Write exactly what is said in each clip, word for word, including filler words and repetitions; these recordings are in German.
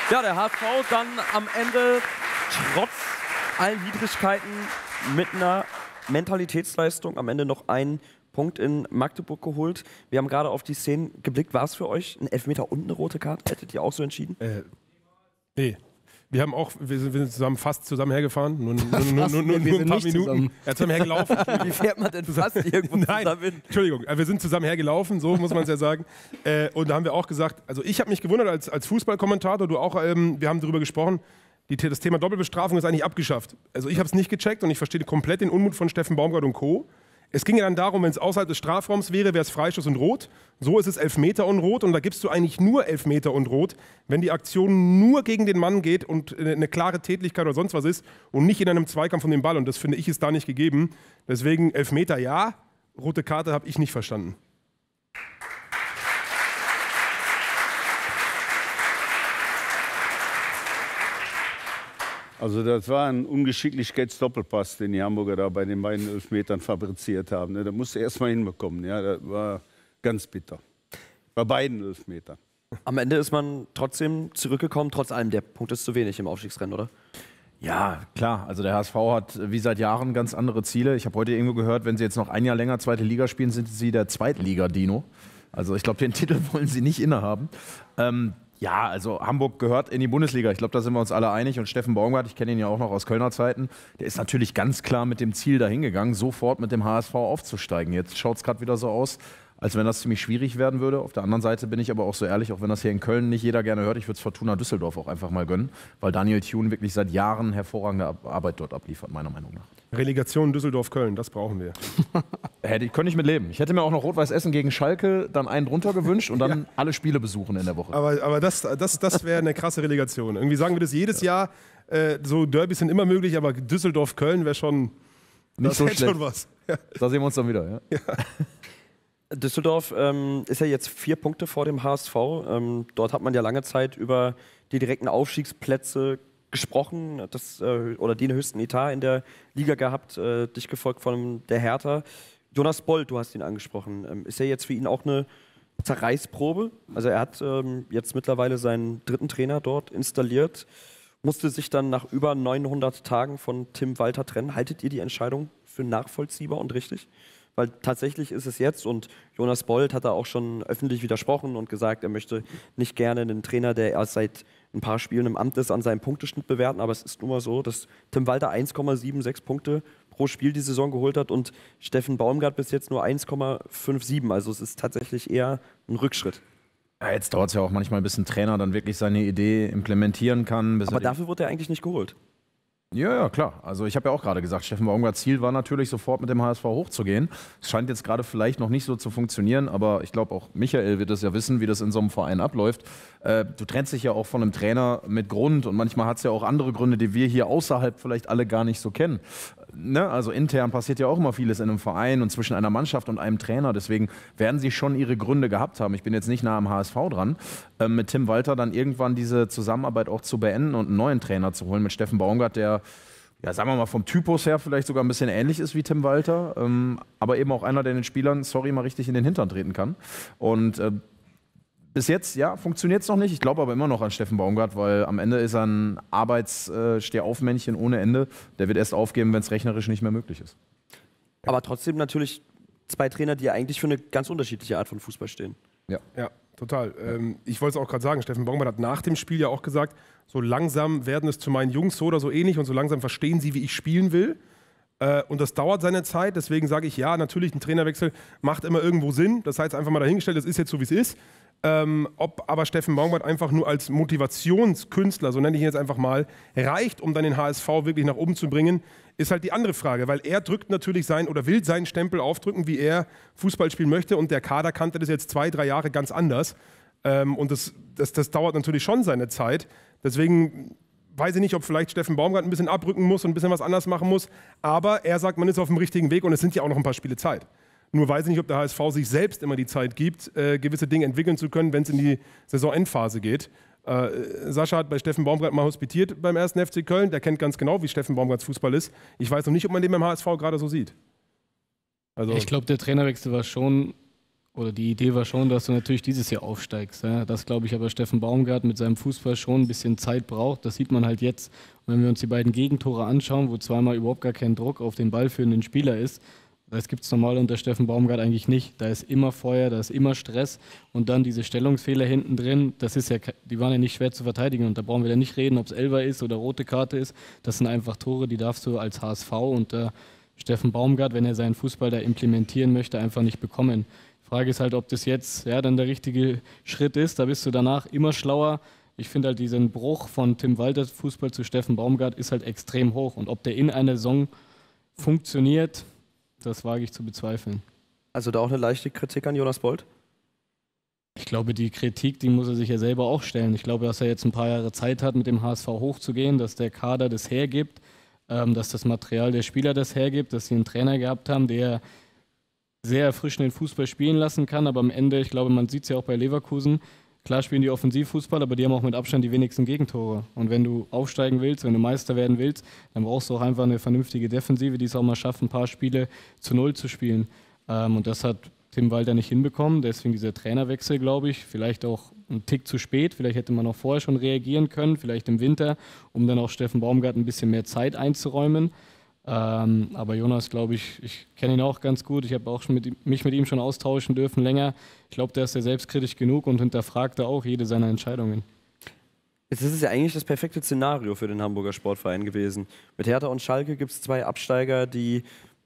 Ja, der H S V dann am Ende trotz allen Widrigkeiten mit einer Mentalitätsleistung am Ende noch einen Punkt in Magdeburg geholt. Wir haben gerade auf die Szenen geblickt. War es für euch ein Elfmeter und eine rote Karte? Hättet ihr auch so entschieden? Äh, nee. Wir haben auch, wir sind, wir sind zusammen fast zusammen hergefahren, nur, nur, nur, nur, nur, nur ein paar Minuten. Zusammen. Ja, zusammen hergelaufen. Wie fährt man denn fast irgendwo Nein, zusammen hin? Entschuldigung, wir sind zusammen hergelaufen, so muss man es ja sagen. Äh, und da haben wir auch gesagt, also ich habe mich gewundert als, als Fußballkommentator, du auch, ähm, wir haben darüber gesprochen, die, das Thema Doppelbestrafung ist eigentlich abgeschafft. Also ich habe es nicht gecheckt und ich verstehe komplett den Unmut von Steffen Baumgart und Co. Es ging ja dann darum, wenn es außerhalb des Strafraums wäre, wäre es Freistoß und Rot. So ist es Elfmeter und Rot und da gibst du eigentlich nur Elfmeter und Rot, wenn die Aktion nur gegen den Mann geht und eine klare Tätlichkeit oder sonst was ist und nicht in einem Zweikampf um den Ball. Und das finde ich ist da nicht gegeben. Deswegen Elfmeter ja, rote Karte habe ich nicht verstanden. Also das war ein Ungeschicklichkeitsdoppelpass, den die Hamburger da bei den beiden Elfmetern fabriziert haben. Da musste erst mal hinbekommen. Ja, das war ganz bitter. Bei beiden Elfmetern. Am Ende ist man trotzdem zurückgekommen. Trotz allem, der Punkt ist zu wenig im Aufstiegsrennen, oder? Ja, klar. Also der H S V hat wie seit Jahren ganz andere Ziele. Ich habe heute irgendwo gehört, wenn sie jetzt noch ein Jahr länger zweite Liga spielen, sind sie der Zweitliga-Dino. Also ich glaube, den Titel wollen sie nicht innehaben. Ähm, Ja, also Hamburg gehört in die Bundesliga. Ich glaube, da sind wir uns alle einig. Und Steffen Baumgart, ich kenne ihn ja auch noch aus Kölner Zeiten, der ist natürlich ganz klar mit dem Ziel dahingegangen, sofort mit dem H S V aufzusteigen. Jetzt schaut es gerade wieder so aus, als wenn das ziemlich schwierig werden würde. Auf der anderen Seite bin ich aber auch so ehrlich, auch wenn das hier in Köln nicht jeder gerne hört, ich würde es Fortuna Düsseldorf auch einfach mal gönnen, weil Daniel Thune wirklich seit Jahren hervorragende Arbeit dort abliefert, meiner Meinung nach. Relegation Düsseldorf-Köln, das brauchen wir. Hätte ich, könnte ich mit leben. Ich hätte mir auch noch Rot-Weiß Essen gegen Schalke dann einen drunter gewünscht und dann ja. alle Spiele besuchen in der Woche. Aber, aber das, das, das wäre eine krasse Relegation. Irgendwie sagen wir das jedes Jahr, äh, so Derbys sind immer möglich, aber Düsseldorf-Köln wäre schon, nicht so schlecht. Schon was. Ja. Da sehen wir uns dann wieder. Ja. Ja. Düsseldorf ähm, ist ja jetzt vier Punkte vor dem H S V. Ähm, dort hat man ja lange Zeit über die direkten Aufstiegsplätze gesprochen, das, äh, oder den höchsten Etat in der Liga gehabt, äh, dich gefolgt von der Hertha. Jonas Bold, du hast ihn angesprochen. Ähm, ist er jetzt für ihn auch eine Zerreißprobe? Also er hat ähm, jetzt mittlerweile seinen dritten Trainer dort installiert, musste sich dann nach über neunhundert Tagen von Tim Walter trennen. Haltet ihr die Entscheidung für nachvollziehbar und richtig? Weil tatsächlich ist es jetzt, und Jonas Bold hat da auch schon öffentlich widersprochen und gesagt, er möchte nicht gerne einen Trainer, der erst seit ein paar Spielen im Amt ist, an seinem Punkteschnitt bewerten. Aber es ist nun mal so, dass Tim Walter eins Komma sechsundsiebzig Punkte pro Spiel die Saison geholt hat und Steffen Baumgart bis jetzt nur eins Komma siebenundfünfzig. Also es ist tatsächlich eher ein Rückschritt. Ja, jetzt dauert es ja auch manchmal, bis ein Trainer dann wirklich seine Idee implementieren kann. Bis Aber dafür wird er eigentlich nicht geholt. Ja, ja, klar. Also ich habe ja auch gerade gesagt, Steffen Baumgarts Ziel war natürlich, sofort mit dem H S V hochzugehen. Es scheint jetzt gerade vielleicht noch nicht so zu funktionieren, aber ich glaube auch Michael wird es ja wissen, wie das in so einem Verein abläuft. Äh, du trennst dich ja auch von einem Trainer mit Grund und manchmal hat es ja auch andere Gründe, die wir hier außerhalb vielleicht alle gar nicht so kennen. Ne? Also intern passiert ja auch immer vieles in einem Verein und zwischen einer Mannschaft und einem Trainer. Deswegen werden sie schon ihre Gründe gehabt haben. Ich bin jetzt nicht nah am H S V dran, äh, mit Tim Walter dann irgendwann diese Zusammenarbeit auch zu beenden und einen neuen Trainer zu holen mit Steffen Baumgart, der, ja, sagen wir mal, vom Typus her vielleicht sogar ein bisschen ähnlich ist wie Tim Walter, ähm, aber eben auch einer, der den Spielern, sorry, mal richtig in den Hintern treten kann. Und äh, bis jetzt, ja, funktioniert es noch nicht. Ich glaube aber immer noch an Steffen Baumgart, weil am Ende ist er ein Arbeitsstehaufmännchen ohne Ende. Der wird erst aufgeben, wenn es rechnerisch nicht mehr möglich ist. Aber trotzdem natürlich zwei Trainer, die ja eigentlich für eine ganz unterschiedliche Art von Fußball stehen. Ja, ja, total. Ähm, ich wollte es auch gerade sagen, Steffen Baumgart hat nach dem Spiel ja auch gesagt, so langsam werden es zu meinen Jungs so oder so ähnlich und so langsam verstehen sie, wie ich spielen will. Äh, und das dauert seine Zeit, deswegen sage ich, ja, natürlich, ein Trainerwechsel macht immer irgendwo Sinn. Das heißt einfach mal dahingestellt, das ist jetzt so, wie es ist. Ähm, ob aber Steffen Baumgart einfach nur als Motivationskünstler, so nenne ich ihn jetzt einfach mal, reicht, um dann den H S V wirklich nach oben zu bringen, ist halt die andere Frage, weil er drückt natürlich sein oder will seinen Stempel aufdrücken, wie er Fußball spielen möchte und der Kader kannte das jetzt zwei, drei Jahre ganz anders ähm, und das, das, das dauert natürlich schon seine Zeit, deswegen weiß ich nicht, ob vielleicht Steffen Baumgart ein bisschen abrücken muss und ein bisschen was anders machen muss, aber er sagt, man ist auf dem richtigen Weg und es sind ja auch noch ein paar Spiele Zeit. Nur weiß ich nicht, ob der H S V sich selbst immer die Zeit gibt, äh, gewisse Dinge entwickeln zu können, wenn es in die Saisonendphase geht. Äh, Sascha hat bei Steffen Baumgart mal hospitiert beim ersten F C Köln. Der kennt ganz genau, wie Steffen Baumgarts Fußball ist. Ich weiß noch nicht, ob man den beim H S V gerade so sieht. Also ich glaube, der Trainerwechsel war schon oder die Idee war schon, dass du natürlich dieses Jahr aufsteigst. Ja? Das glaube ich aber Steffen Baumgart mit seinem Fußball schon ein bisschen Zeit braucht. Das sieht man halt jetzt. Und wenn wir uns die beiden Gegentore anschauen, wo zweimal überhaupt gar kein Druck auf den ballführenden Spieler ist, das gibt es normal unter Steffen Baumgart eigentlich nicht. Da ist immer Feuer, da ist immer Stress und dann diese Stellungsfehler hinten drin, das ist ja, die waren ja nicht schwer zu verteidigen und da brauchen wir ja nicht reden, ob es Elfer ist oder rote Karte ist. Das sind einfach Tore, die darfst du als H S V unter Steffen Baumgart, wenn er seinen Fußball da implementieren möchte, einfach nicht bekommen. Die Frage ist halt, ob das jetzt ja, dann der richtige Schritt ist. Da bist du danach immer schlauer. Ich finde halt diesen Bruch von Tim Walters Fußball zu Steffen Baumgart ist halt extrem hoch. Und ob der in einer Saison funktioniert, das wage ich zu bezweifeln. Also da auch eine leichte Kritik an Jonas Bold? Ich glaube, die Kritik, die muss er sich ja selber auch stellen. Ich glaube, dass er jetzt ein paar Jahre Zeit hat, mit dem H S V hochzugehen, dass der Kader das hergibt, ähm, dass das Material der Spieler das hergibt, dass sie einen Trainer gehabt haben, der sehr erfrischend den Fußball spielen lassen kann. Aber am Ende, ich glaube, man sieht es ja auch bei Leverkusen, klar spielen die Offensivfußball, aber die haben auch mit Abstand die wenigsten Gegentore. Und wenn du aufsteigen willst, wenn du Meister werden willst, dann brauchst du auch einfach eine vernünftige Defensive, die es auch mal schafft, ein paar Spiele zu Null zu spielen. Ähm, und das hat Tim Walter nicht hinbekommen. Deswegen dieser Trainerwechsel, glaube ich, vielleicht auch ein Tick zu spät. Vielleicht hätte man auch vorher schon reagieren können, vielleicht im Winter, um dann auch Steffen Baumgart ein bisschen mehr Zeit einzuräumen. Ähm, aber Jonas, glaube ich, ich kenne ihn auch ganz gut. Ich habe auch schon mit ihm, mich mit ihm schon austauschen dürfen länger. Ich glaube, der ist ja selbstkritisch genug und hinterfragt da auch jede seiner Entscheidungen. Jetzt ist es ja eigentlich das perfekte Szenario für den Hamburger Sportverein gewesen. Mit Hertha und Schalke gibt es zwei Absteiger, die,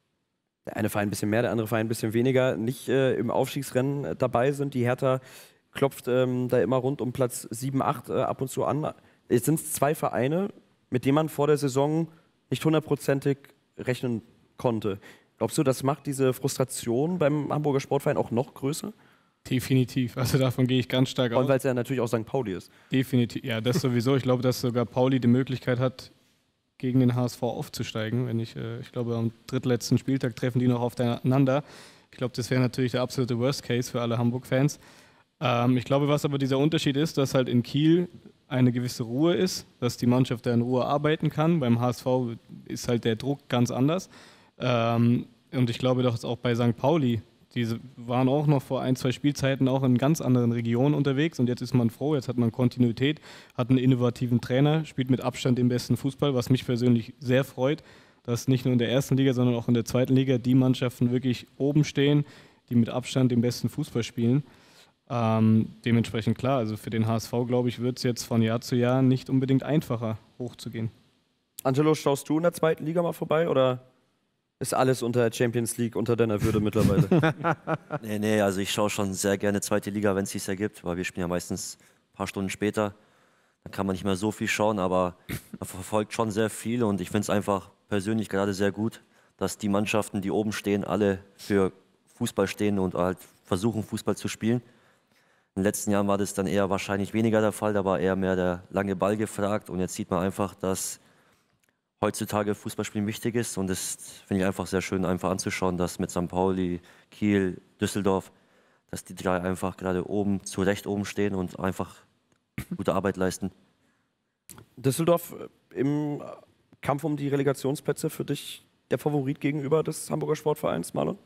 der eine Verein ein bisschen mehr, der andere Verein ein bisschen weniger, nicht äh, im Aufstiegsrennen äh, dabei sind. Die Hertha klopft ähm, da immer rund um Platz sieben, acht äh, ab und zu an. Jetzt sind es zwei Vereine, mit denen man vor der Saison nicht hundertprozentig rechnen konnte. Glaubst du, das macht diese Frustration beim Hamburger Sportverein auch noch größer? Definitiv. Also davon gehe ich ganz stark aus. Und weil es ja natürlich auch Sankt Pauli ist. Definitiv. Ja, das sowieso. Ich glaube, dass sogar Pauli die Möglichkeit hat, gegen den H S V aufzusteigen. Wenn ich, äh, ich glaube, am drittletzten Spieltag treffen die noch aufeinander. Ich glaube, das wäre natürlich der absolute Worst Case für alle Hamburg-Fans. Ähm, ich glaube, was aber dieser Unterschied ist, dass halt in Kiel eine gewisse Ruhe ist, dass die Mannschaft da in Ruhe arbeiten kann. Beim H S V ist halt der Druck ganz anders. Ähm, und ich glaube, dass auch bei Sankt Pauli, die waren auch noch vor ein, zwei Spielzeiten auch in ganz anderen Regionen unterwegs und jetzt ist man froh, jetzt hat man Kontinuität, hat einen innovativen Trainer, spielt mit Abstand den besten Fußball, was mich persönlich sehr freut, dass nicht nur in der ersten Liga, sondern auch in der zweiten Liga die Mannschaften wirklich oben stehen, die mit Abstand den besten Fußball spielen. Ähm, dementsprechend klar, also für den H S V, glaube ich, wird es jetzt von Jahr zu Jahr nicht unbedingt einfacher, hochzugehen. Angelo, schaust du in der zweiten Liga mal vorbei oder ist alles unter Champions League unter deiner Würde mittlerweile? nee, nee, also ich schaue schon sehr gerne zweite Liga, wenn es sich ergibt, weil wir spielen ja meistens ein paar Stunden später. Dann kann man nicht mehr so viel schauen, aber man verfolgt schon sehr viel und ich finde es einfach persönlich gerade sehr gut, dass die Mannschaften, die oben stehen, alle für Fußball stehen und halt versuchen, Fußball zu spielen. In den letzten Jahren war das dann eher wahrscheinlich weniger der Fall, da war eher mehr der lange Ball gefragt und jetzt sieht man einfach, dass heutzutage Fußballspielen wichtig ist und das finde ich einfach sehr schön, einfach anzuschauen, dass mit Sankt Pauli, Kiel, Düsseldorf, dass die drei einfach gerade oben, zu Recht oben stehen und einfach gute Arbeit leisten. Düsseldorf im Kampf um die Relegationsplätze für dich der Favorit gegenüber des Hamburger Sportvereins, Marlon?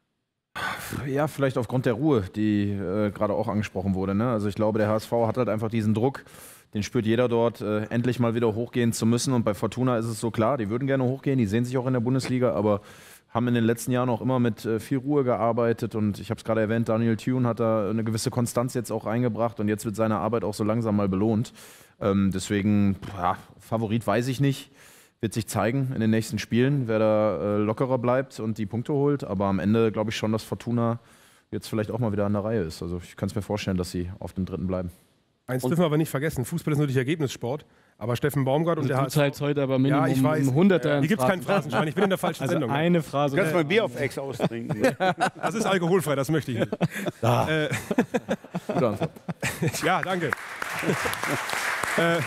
Ja, vielleicht aufgrund der Ruhe, die äh, gerade auch angesprochen wurde. Ne? Also ich glaube, der H S V hat halt einfach diesen Druck, den spürt jeder dort, äh, endlich mal wieder hochgehen zu müssen. Und bei Fortuna ist es so klar, die würden gerne hochgehen, die sehen sich auch in der Bundesliga, aber haben in den letzten Jahren auch immer mit äh, viel Ruhe gearbeitet. Und ich habe es gerade erwähnt, Daniel Thune hat da eine gewisse Konstanz jetzt auch eingebracht und jetzt wird seine Arbeit auch so langsam mal belohnt. Ähm, deswegen, ja, Favorit weiß ich nicht. Wird sich zeigen in den nächsten Spielen, wer da äh, lockerer bleibt und die Punkte holt. Aber am Ende glaube ich schon, dass Fortuna jetzt vielleicht auch mal wieder an der Reihe ist. Also ich kann es mir vorstellen, dass sie auf dem dritten bleiben. Eins dürfen wir aber nicht vergessen, Fußball ist natürlich Ergebnissport. Aber Steffen Baumgart und also der du H S V... zahlst heute aber Minimum ja, ich weiß. um Hunderter. Hier gibt es keinen Phrasenschwein, ich bin in der falschen also Sendung. eine Phrase. Du kannst mal Bier auf Ex austrinken. Das ist alkoholfrei, das möchte ich nicht. Ah. Äh, Gute Antwort. ja, danke. äh,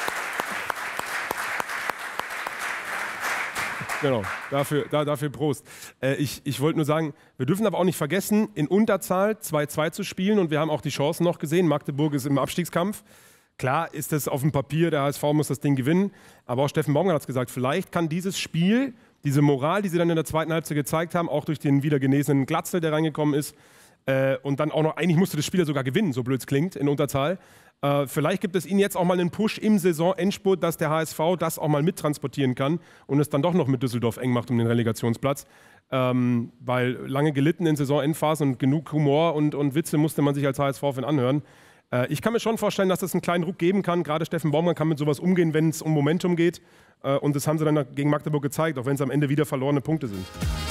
Genau, dafür, da, dafür Prost. Äh, ich ich wollte nur sagen, wir dürfen aber auch nicht vergessen, in Unterzahl zwei zwei zu spielen und wir haben auch die Chancen noch gesehen. Magdeburg ist im Abstiegskampf. Klar ist es auf dem Papier, der H S V muss das Ding gewinnen, aber auch Steffen Baumgart hat es gesagt, vielleicht kann dieses Spiel, diese Moral, die sie dann in der zweiten Halbzeit gezeigt haben, auch durch den wieder genesenen Glatzel, der reingekommen ist, Äh, und dann auch noch, eigentlich musste das Spiel ja sogar gewinnen, so blöd es klingt, in Unterzahl. Äh, vielleicht gibt es Ihnen jetzt auch mal einen Push im Saisonendspurt, dass der H S V das auch mal mittransportieren kann und es dann doch noch mit Düsseldorf eng macht um den Relegationsplatz. Ähm, weil lange gelitten in Saisonendphasen und genug Humor und, und Witze musste man sich als H S V-Fan anhören. Äh, ich kann mir schon vorstellen, dass das einen kleinen Ruck geben kann. Gerade Steffen Baumgart kann mit sowas umgehen, wenn es um Momentum geht. Äh, und das haben sie dann gegen Magdeburg gezeigt, auch wenn es am Ende wieder verlorene Punkte sind.